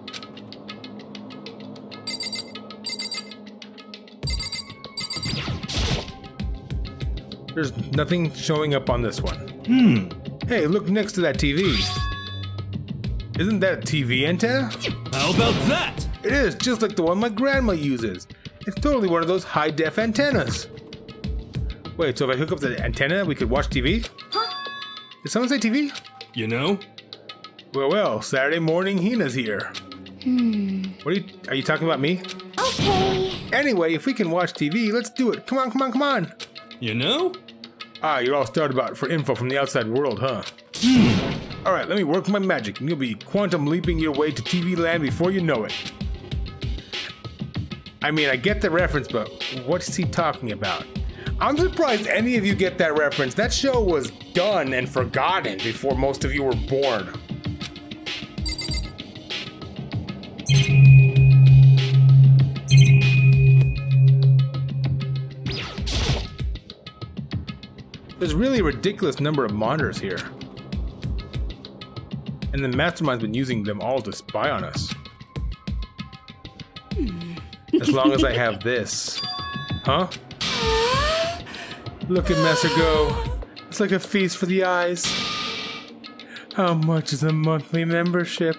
There's nothing showing up on this one. Hey, look next to that TV. Isn't that a TV antenna? How about that? It is, just like the one my grandma uses. It's totally one of those high-def antennas. Wait, so if I hook up the antenna, we could watch TV? Huh? Did someone say TV? You know? Well, Saturday morning Hina's here. What are you talking about me? Okay. Anyway, if we can watch TV, let's do it. Come on, come on, come on. You know? Ah, you're all started about for info from the outside world, huh? Alright, let me work my magic, and you'll be quantum leaping your way to TV land before you know it. I mean, I get the reference, but what's he talking about? I'm surprised any of you get that reference. That show was done and forgotten before most of you were born. There's really a ridiculous number of monitors here. And the mastermind's been using them all to spy on us. As long as I have this. Huh? Look at Messer go. It's like a feast for the eyes. How much is a monthly membership?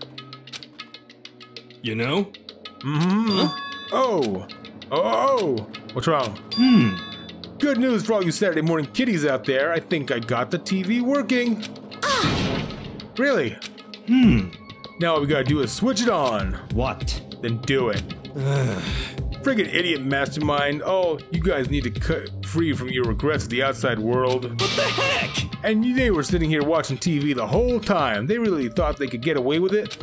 You know? Huh? Oh. What's wrong? Good news for all you Saturday morning kiddies out there. I think I got the TV working. Really? Now all we gotta do is switch it on. What? Then do it. Friggin' idiot mastermind. Oh, you guys need to cut free from your regrets of the outside world. What the heck? And they were sitting here watching TV the whole time. They really thought they could get away with it.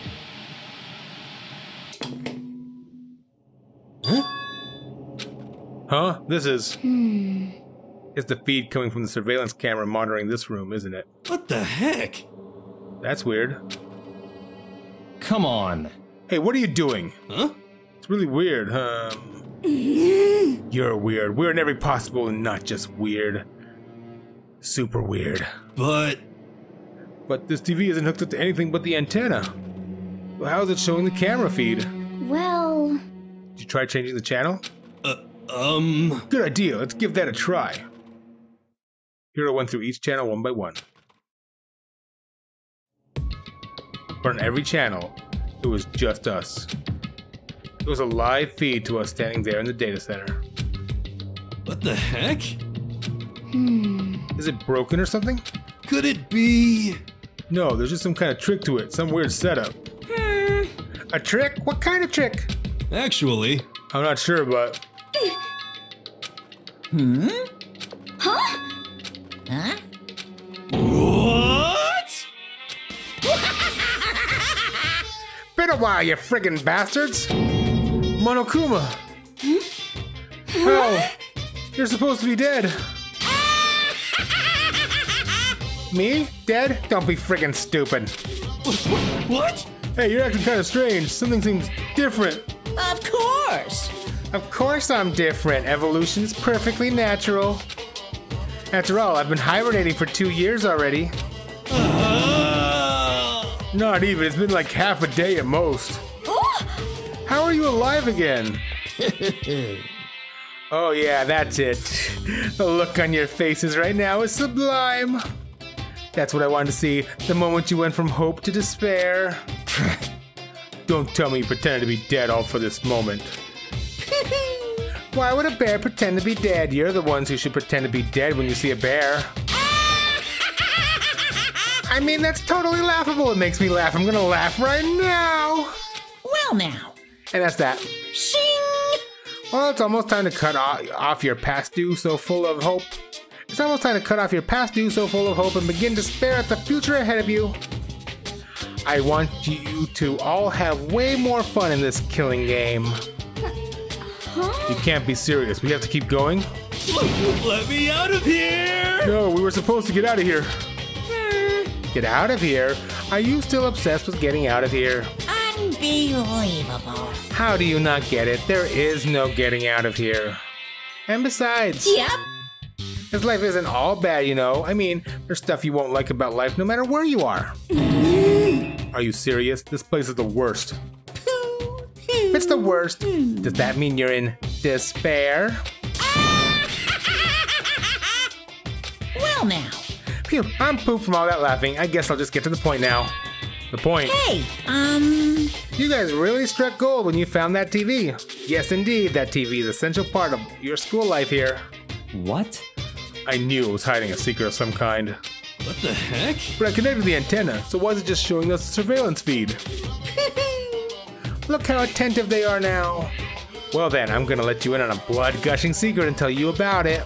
Huh? This is... It's the feed coming from the surveillance camera monitoring this room, isn't it? What the heck? That's weird. Come on. Hey, what are you doing? Huh? It's really weird, You're weird. Weird in every possible and not just weird. Super weird. But this TV isn't hooked up to anything but the antenna. So how is it showing the camera feed? Well... Did you try changing the channel? Good idea. Let's give that a try. Hero went through each channel one by one. But on every channel, it was just us. It was a live feed to us standing there in the data center. What the heck? Is it broken or something? Could it be? No, there's just some kind of trick to it. Some weird setup. A trick? What kind of trick? Actually, I'm not sure, but... Huh? what? Been a while, you friggin' bastards! Monokuma! How? You're supposed to be dead. Me? Dead? Don't be friggin' stupid. What? Hey, you're acting kind of strange. Something seems different. Of course. Of course I'm different. Evolution is perfectly natural. After all, I've been hibernating for 2 years already. Not even. It's been like half a day at most. How are you alive again? Oh yeah, that's it. The look on your faces right now is sublime. That's what I wanted to see. The moment you went from hope to despair. Don't tell me you pretended to be dead all for this moment. Why would a bear pretend to be dead? You're the ones who should pretend to be dead when you see a bear. I mean, that's totally laughable. It makes me laugh. I'm gonna laugh right now. Well now. And that's that. Shing! Well, it's almost time to cut off your past due so full of hope. It's almost time to cut off your past due so full of hope and begin despair at the future ahead of you. I want you to all have way more fun in this killing game. You can't be serious. We have to keep going? Let me out of here! No, we were supposed to get out of here. Get out of here? Are you still obsessed with getting out of here? Unbelievable. How do you not get it? There is no getting out of here. And besides, Yep. this life isn't all bad, you know. I mean, there's stuff you won't like about life no matter where you are. Are you serious? This place is the worst. If it's the worst, does that mean you're in despair? Well now. Phew, I'm pooped from all that laughing. I guess I'll just get to the point now. The point. Hey, You guys really struck gold when you found that TV. Yes, indeed, that TV is an essential part of your school life here. What? I knew it was hiding a secret of some kind. What the heck? But I connected the antenna, so why is it just showing us a surveillance feed? Look how attentive they are now. Well then, I'm gonna let you in on a blood-gushing secret and tell you about it.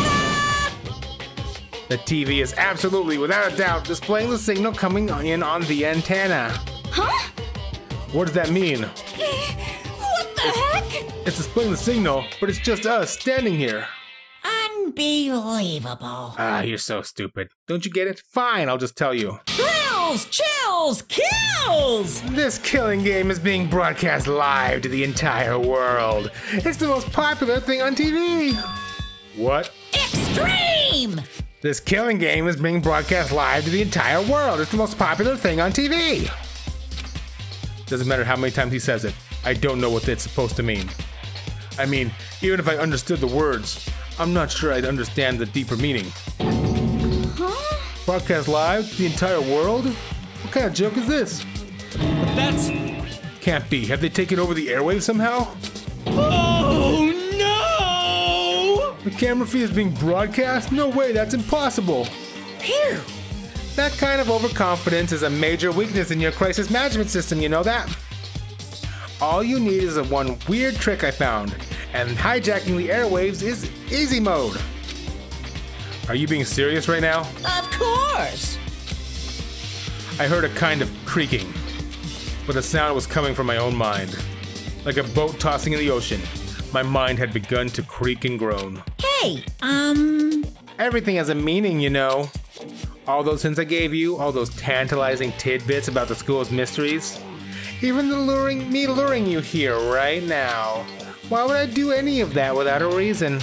The TV is absolutely, without a doubt, displaying the signal coming in on the antenna. Huh? What does that mean? What the heck? It's displaying the signal, but it's just us standing here. unbelievable. Ah, you're so stupid. Don't you get it? Fine, I'll just tell you. Thrills, chills, kills! This killing game is being broadcast live to the entire world. It's the most popular thing on TV. What? Extreme! This killing game is being broadcast live to the entire world. It's the most popular thing on TV. Doesn't matter how many times he says it. I don't know what it's supposed to mean. I mean, even if I understood the words, I'm not sure I'd understand the deeper meaning. Huh? Broadcast live to the entire world? What kind of joke is this? But that's... Can't be. Have they taken over the airwaves somehow? Oh no! The camera feed is being broadcast? No way, that's impossible. Phew! That kind of overconfidence is a major weakness in your crisis management system, you know that? All you need is one weird trick I found, and hijacking the airwaves is easy mode. Are you being serious right now? Of course! I heard a kind of creaking, but the sound was coming from my own mind. Like a boat tossing in the ocean, my mind had begun to creak and groan. Hey, Everything has a meaning, you know. All those hints I gave you, all those tantalizing tidbits about the school's mysteries. Even the me luring you here right now. Why would I do any of that without a reason?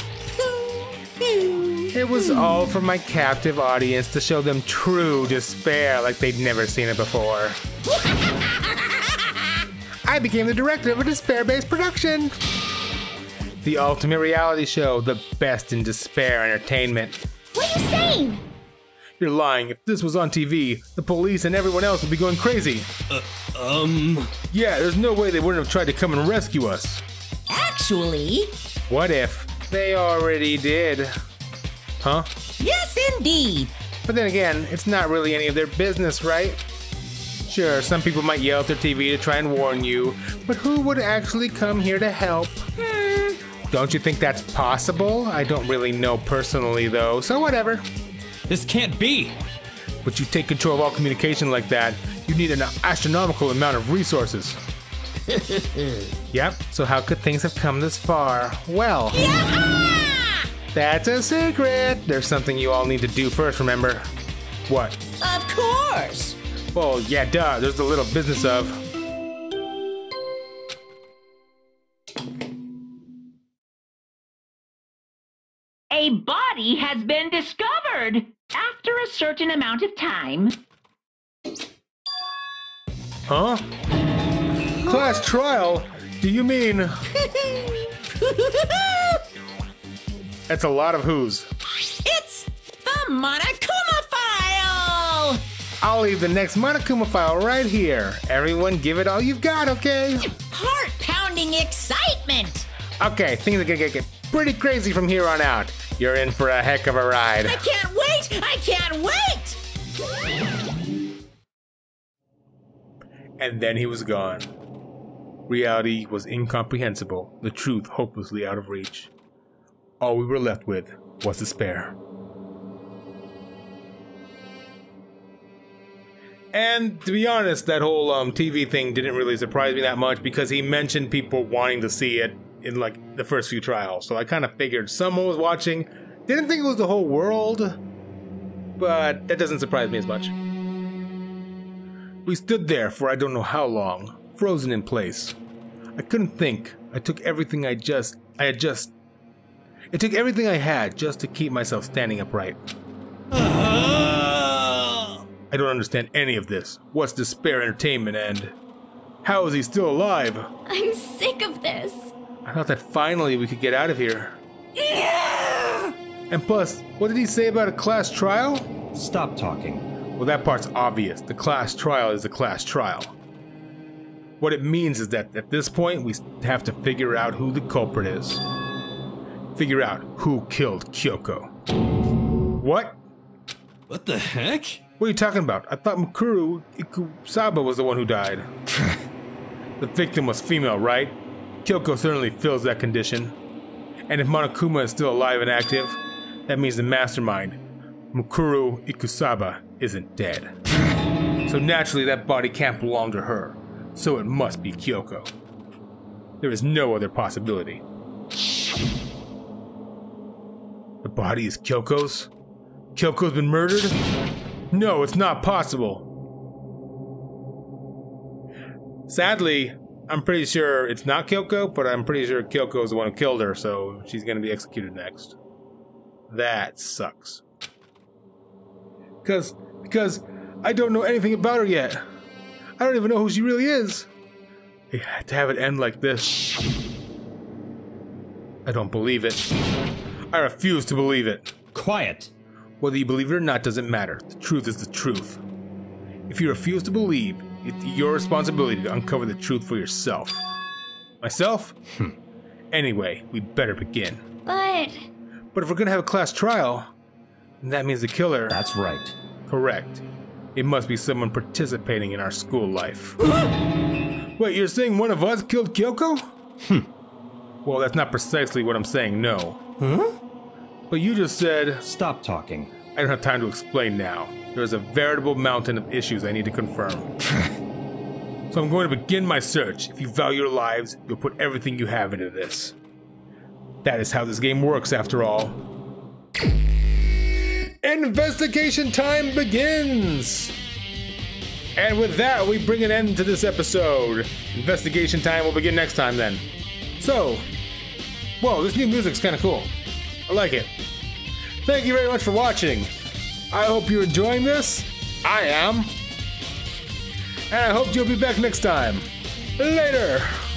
It was all for my captive audience to show them true despair like they'd never seen it before. I became the director of a despair-based production. The ultimate reality show, the best in despair entertainment. What are you saying? You're lying. If this was on TV, the police and everyone else would be going crazy. Yeah, there's no way they wouldn't have tried to come and rescue us. actually, What if they already did? Huh? yes indeed. But then again, it's not really any of their business, right? Sure, some people might yell at their TV to try and warn you, but who would actually come here to help? Don't you think that's possible? I don't really know personally, though, so whatever. This can't be! But you take control of all communication like that, you need an astronomical amount of resources. Yep, so how could things have come this far? Well, that's a secret. There's something you all need to do first, remember? What? Of course. Well, yeah, duh, there's the little business of... A body has been discovered after a certain amount of time. Huh? Class trial? Do you mean... That's a lot of who's. It's the Monokuma file! I'll leave the next Monokuma file right here. Everyone give it all you've got, okay? Heart-pounding excitement! Okay, things are gonna get pretty crazy from here on out. You're in for a heck of a ride. I can't wait! I can't wait! And then he was gone. Reality was incomprehensible, the truth hopelessly out of reach. All we were left with was despair. And to be honest, that whole TV thing didn't really surprise me that much because he mentioned people wanting to see it in like the first few trials. So I kind of figured someone was watching. Didn't think it was the whole world, but that doesn't surprise me as much. We stood there for I don't know how long, frozen in place. I couldn't think. It took everything I had just to keep myself standing upright. I don't understand any of this. What's despair entertainment and how is he still alive? I'm sick of this. I thought that finally we could get out of here. And plus, what did he say about a class trial? Stop talking. Well, that part's obvious. The class trial is the class trial. What it means is that at this point, we have to figure out who the culprit is. Figure out who killed Kyoko. What? What the heck? What are you talking about? I thought Mukuru Ikusaba was the one who died. The victim was female, right? Kyoko certainly fills that condition. And if Monokuma is still alive and active, that means the mastermind, Mukuru Ikusaba, isn't dead. So naturally that body can't belong to her. So it must be Kyoko. There is no other possibility. The body is Kyoko's? Kyoko's been murdered? No, it's not possible. Sadly, I'm pretty sure it's not Kyoko, but I'm pretty sure Kyoko is the one who killed her, so she's gonna be executed next. That sucks. Because I don't know anything about her yet. I don't even know who she really is. To have it end like this. I don't believe it. I refuse to believe it. Quiet. Whether you believe it or not doesn't matter. The truth is the truth. If you refuse to believe, it's your responsibility to uncover the truth for yourself. Myself? Anyway, we better begin. But if we're gonna have a class trial, then that means the killer... That's right. Correct. It must be someone participating in our school life. Wait, you're saying one of us killed Kyoko? Well, that's not precisely what I'm saying, no. Huh? But you just said... Stop talking. I don't have time to explain now. There's a veritable mountain of issues I need to confirm. So I'm going to begin my search. If you value your lives, you'll put everything you have into this. That is how this game works, after all. Investigation time begins! And with that, we bring an end to this episode. Investigation time will begin next time then. So, whoa, this new music's kind of cool. I like it. Thank you very much for watching. I hope you're enjoying this. I am. And I hope you'll be back next time. Later!